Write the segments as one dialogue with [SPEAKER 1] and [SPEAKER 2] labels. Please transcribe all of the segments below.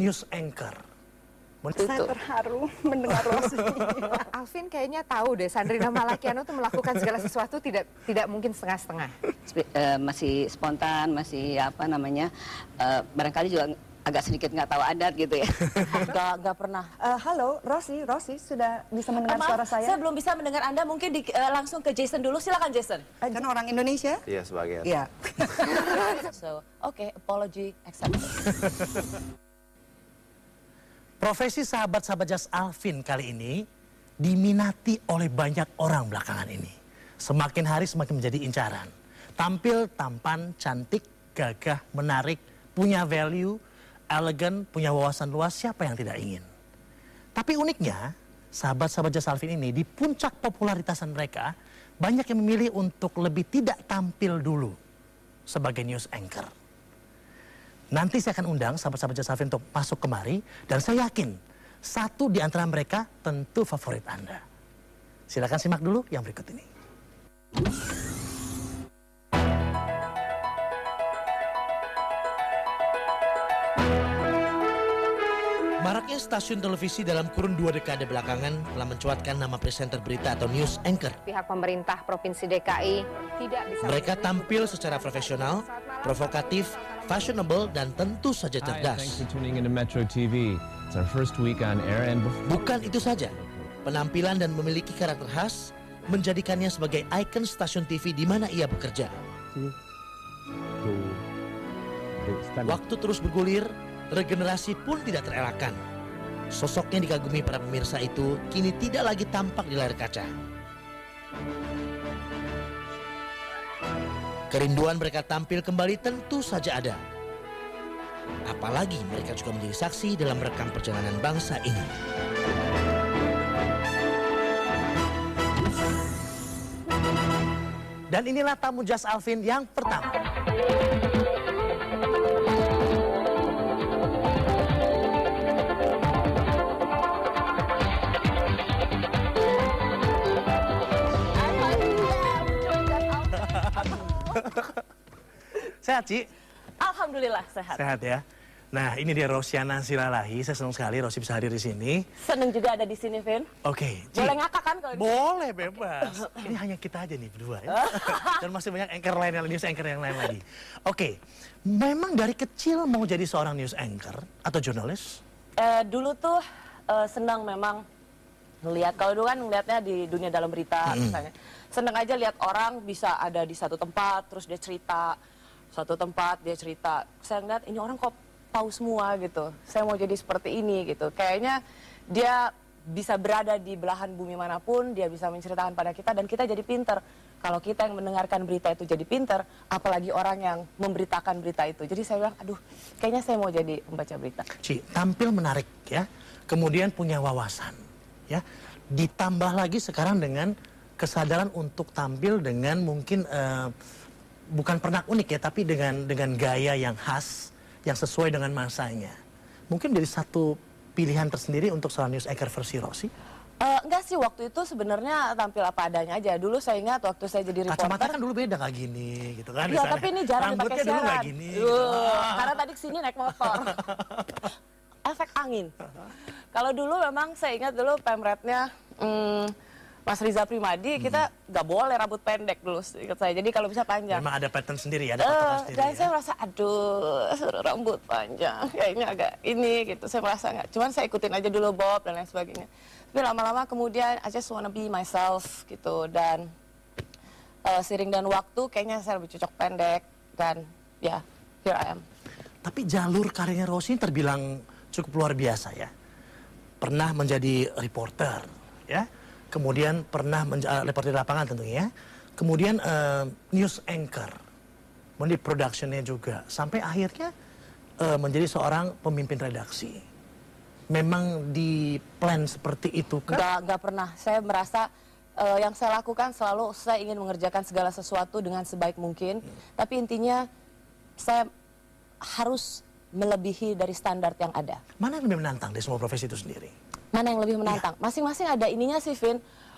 [SPEAKER 1] news anchor.
[SPEAKER 2] Saya terharu mendengar Rosi.
[SPEAKER 3] Alvin kayaknya tahu deh, Sandrina Malakiano tuh melakukan segala sesuatu tidak mungkin setengah-setengah.
[SPEAKER 4] Masih spontan, masih apa namanya, barangkali juga agak sedikit nggak tahu adat gitu ya.
[SPEAKER 2] Nggak pernah. Halo, Rosi sudah bisa mendengar suara saya?
[SPEAKER 5] Saya belum bisa mendengar Anda, mungkin langsung ke Jason dulu, silakan Jason.
[SPEAKER 2] Kan orang Indonesia?
[SPEAKER 6] Iya, sebagian.
[SPEAKER 2] Iya.
[SPEAKER 5] So, okay, apology accepted.
[SPEAKER 1] Profesi sahabat-sahabat Jas Alvin kali ini diminati oleh banyak orang belakangan ini. Semakin hari semakin menjadi incaran. Tampil tampan, cantik, gagah, menarik, punya value, elegan, punya wawasan luas, siapa yang tidak ingin? Tapi uniknya, sahabat-sahabat Jas Alvin ini di puncak popularitasan mereka, banyak yang memilih untuk lebih tidak tampil dulu sebagai news anchor. Nanti saya akan undang sahabat-sahabat Jas Alvin untuk masuk kemari, dan saya yakin satu di antara mereka tentu favorit Anda. Silakan simak dulu yang berikut ini. Maraknya stasiun televisi dalam kurun 2 dekade belakangan telah mencuatkan nama presenter berita atau news anchor.
[SPEAKER 3] Pihak pemerintah Provinsi DKI tidak bisa...
[SPEAKER 1] Mereka tampil secara profesional, provokatif, fashionable, dan tentu saja cerdas. Bukan itu saja, penampilan dan memiliki karakter khas menjadikannya sebagai ikon stasiun TV di mana ia bekerja. Waktu terus bergulir, regenerasi pun tidak terelakkan. Sosoknya dikagumi para pemirsa itu kini tidak lagi tampak di layar kaca. Kerinduan mereka tampil kembali tentu saja ada. Apalagi mereka juga menjadi saksi dalam merekam perjalanan bangsa ini. Dan inilah tamu Jas Alvin yang pertama. Sehat, Ci?
[SPEAKER 5] Alhamdulillah sehat.
[SPEAKER 1] Sehat ya. Nah, ini dia Rosiana Silalahi. Saya senang sekali Rosi bisa hadir di sini.
[SPEAKER 5] Seneng juga ada di sini, Vin.
[SPEAKER 1] Oke, Ci.
[SPEAKER 5] Boleh ngakak kan kalau
[SPEAKER 1] Boleh, bebas. Ini hanya kita aja nih berdua ya. Dan masih banyak anchor lain, news anchor yang lain lagi. Oke, memang dari kecil mau jadi seorang news anchor atau jurnalis?
[SPEAKER 5] Dulu tuh senang memang ngelihat, kalau dulu kan ngelihatnya di dunia dalam berita misalnya. Seneng aja lihat orang bisa ada di satu tempat, terus dia cerita. Satu tempat dia cerita, saya ngeliat ini orang kok tahu semua gitu, saya mau jadi seperti ini gitu. Kayaknya dia bisa berada di belahan bumi manapun, dia bisa menceritakan pada kita dan kita jadi pinter. Kalau kita yang mendengarkan berita itu jadi pinter, apalagi orang yang memberitakan berita itu. Jadi saya bilang, aduh kayaknya saya mau jadi pembaca berita.
[SPEAKER 1] Ci, tampil menarik ya, kemudian punya wawasan ya, ditambah lagi sekarang dengan kesadaran untuk tampil dengan mungkin bukan pernak unik ya, tapi dengan gaya yang khas, yang sesuai dengan masanya. Mungkin dari satu pilihan tersendiri untuk seorang news anchor versi Rosi?
[SPEAKER 5] Enggak sih, waktu itu sebenarnya tampil apa adanya aja. Dulu saya ingat waktu saya jadi reporter.
[SPEAKER 1] Kacamata kan dulu beda nggak gini gitu kan.
[SPEAKER 5] Iya, tapi ini jarang dipakai
[SPEAKER 1] Rambutnya dulu nggak
[SPEAKER 5] siaran.
[SPEAKER 1] gini.
[SPEAKER 5] Karena tadi kesini naik motor. Efek angin. Kalau dulu memang saya ingat dulu pemretnya Mas Riza Primadi, kita nggak boleh rambut pendek dulu, ingat saya. Jadi kalau bisa panjang.
[SPEAKER 1] Memang ada pattern sendiri, ada patokan sendiri.
[SPEAKER 5] Dan
[SPEAKER 1] ya?
[SPEAKER 5] saya merasa, aduh, rambut panjang, kayaknya agak ini gitu. Saya merasa nggak. Cuman saya ikutin aja dulu Bob dan lain sebagainya. Tapi lama-lama kemudian, I just wanna be myself gitu. Dan seiring dan waktu, kayaknya saya lebih cocok pendek. Dan ya, here I am.
[SPEAKER 1] Tapi jalur karirnya Rosi terbilang cukup luar biasa ya. Pernah menjadi reporter, ya. Kemudian pernah reporter di lapangan tentunya, kemudian news anchor, menjadi productionnya juga, sampai akhirnya menjadi seorang pemimpin redaksi. Memang di plan seperti itu kan?
[SPEAKER 5] Nggak pernah. Saya merasa yang saya lakukan selalu saya ingin mengerjakan segala sesuatu dengan sebaik mungkin, tapi intinya saya harus melebihi dari standar yang ada.
[SPEAKER 1] Mana yang lebih menantang dari semua profesi itu sendiri? Mana
[SPEAKER 5] yang lebih menantang? Masing-masing ada ininya sih, Vin.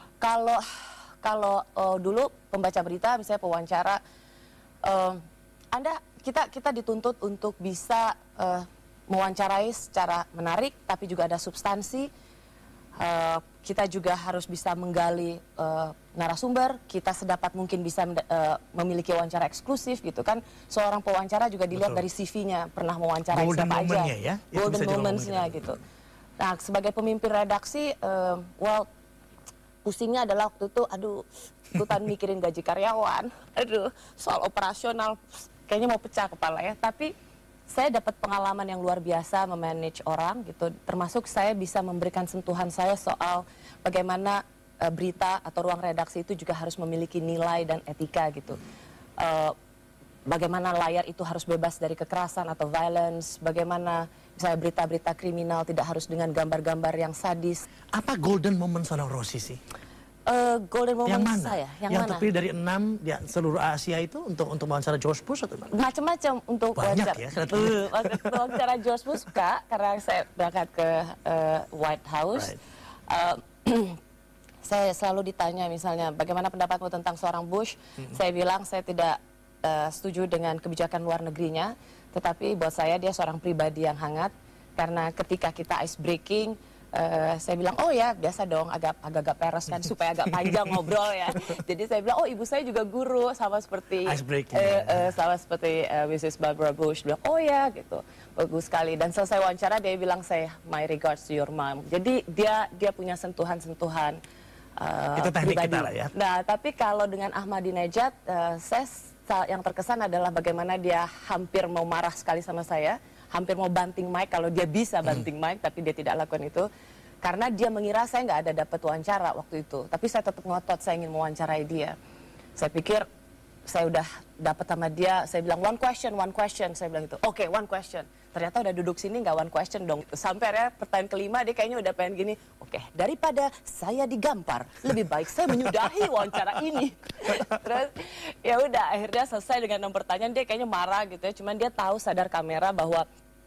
[SPEAKER 5] Kalau dulu pembaca berita, misalnya pewawancara, kita dituntut untuk bisa mewawancarai secara menarik, tapi juga ada substansi. Kita juga harus bisa menggali narasumber, kita sedapat mungkin bisa memiliki wawancara eksklusif gitu kan. Seorang pewawancara juga dilihat dari CV-nya, pernah mewawancarai siapa aja.
[SPEAKER 1] Ya?
[SPEAKER 5] Golden moments-nya gitu. Nah, sebagai pemimpin redaksi, pusingnya adalah waktu itu, ikutan mikirin gaji karyawan, soal operasional, kayaknya mau pecah kepala ya. Tapi saya dapat pengalaman yang luar biasa memanage orang gitu, termasuk saya bisa memberikan sentuhan saya soal bagaimana berita atau ruang redaksi itu juga harus memiliki nilai dan etika gitu. Bagaimana layar itu harus bebas dari kekerasan atau violence, bagaimana misalnya berita-berita kriminal tidak harus dengan gambar-gambar yang sadis.
[SPEAKER 1] Apa golden moment seorang Rosi sih?
[SPEAKER 5] Golden moment
[SPEAKER 1] yang mana?
[SPEAKER 5] saya,
[SPEAKER 1] yang terpilih dari 6 di seluruh Asia itu untuk wawancara George Bush atau mana?
[SPEAKER 5] Macam-macam untuk
[SPEAKER 1] banyak
[SPEAKER 5] wawancara.
[SPEAKER 1] Ya,
[SPEAKER 5] Wawancara George Bush Kak, karena saya berangkat ke White House. Saya selalu ditanya misalnya bagaimana pendapatmu tentang seorang Bush. Saya bilang saya tidak setuju dengan kebijakan luar negerinya, tetapi buat saya dia seorang pribadi yang hangat, karena ketika kita ice breaking, saya bilang, oh ya biasa dong, agak peres kan supaya agak panjang ngobrol ya. Jadi saya bilang, oh ibu saya juga guru, sama seperti sama seperti Mrs. Barbara Bush. Bilang, oh ya gitu, bagus sekali. Dan selesai wawancara dia bilang, saya my regards to your mom. Jadi dia punya sentuhan-sentuhan
[SPEAKER 1] itu teknik
[SPEAKER 5] pribadi.
[SPEAKER 1] kita lah ya.
[SPEAKER 5] Nah tapi kalau dengan Ahmadinejad, yang terkesan adalah bagaimana dia hampir mau marah sekali sama saya. Hampir mau banting mic kalau dia bisa banting mic, tapi dia tidak lakukan itu. Karena dia mengira saya nggak ada dapat wawancara waktu itu. Tapi saya tetap ngotot, saya ingin mewawancarai dia. Saya pikir saya udah dapat sama dia, saya bilang one question. Saya bilang itu, oke, one question. Ternyata udah duduk sini nggak one question dong. Sampai akhirnya pertanyaan kelima dia kayaknya udah pengen gini, oke, daripada saya digampar, lebih baik saya menyudahi wawancara ini. Terus ya udah akhirnya selesai dengan 6 pertanyaan, dia kayaknya marah gitu ya. Cuman dia tahu sadar kamera bahwa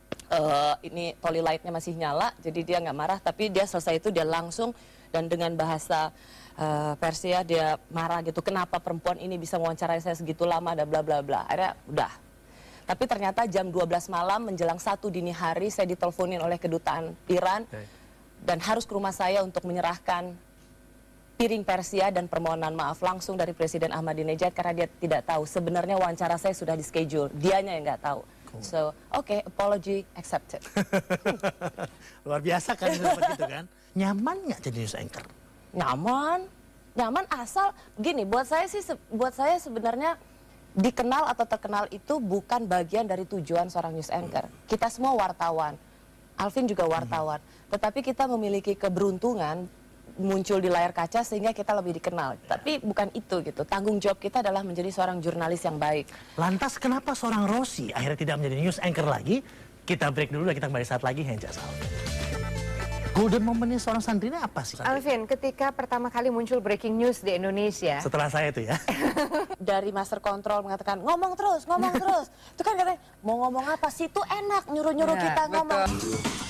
[SPEAKER 5] ini toli lightnya masih nyala, jadi dia nggak marah, tapi dia selesai itu dia langsung dan dengan bahasa Persia dia marah gitu, kenapa perempuan ini bisa mewawancarai saya segitu lama, ada bla bla bla. Akhirnya udah. Tapi ternyata jam 12 malam menjelang 1 dini hari saya diteleponin oleh kedutaan Iran dan harus ke rumah saya untuk menyerahkan piring Persia dan permohonan maaf langsung dari Presiden Ahmadinejad karena dia tidak tahu sebenarnya wawancara saya sudah di schedule, dianya yang nggak tahu. So, okay, apology accepted.
[SPEAKER 1] Luar biasa kan dapat gitu kan. Nyaman nggak jadi news anchor? Nyaman asal gini. Buat saya sebenarnya dikenal atau terkenal itu bukan bagian dari tujuan seorang news anchor. Kita semua wartawan. Alvin juga wartawan. Tetapi kita memiliki keberuntungan muncul di layar kaca sehingga kita lebih dikenal. Tapi bukan itu gitu. Tanggung jawab kita adalah menjadi seorang jurnalis yang baik. Lantas kenapa seorang Rosi akhirnya tidak menjadi news anchor lagi? Kita break dulu dan kita kembali saat lagi hanya Jasa Alvin. Golden momennya seorang Sandrina apa sih?
[SPEAKER 3] Alvin, ketika pertama kali muncul breaking news di Indonesia.
[SPEAKER 1] Setelah saya itu ya.
[SPEAKER 5] Dari Master Control mengatakan ngomong terus. Itu kan katanya mau ngomong apa sih? Itu enak nyuruh-nyuruh kita ngomong.
[SPEAKER 3] Betul.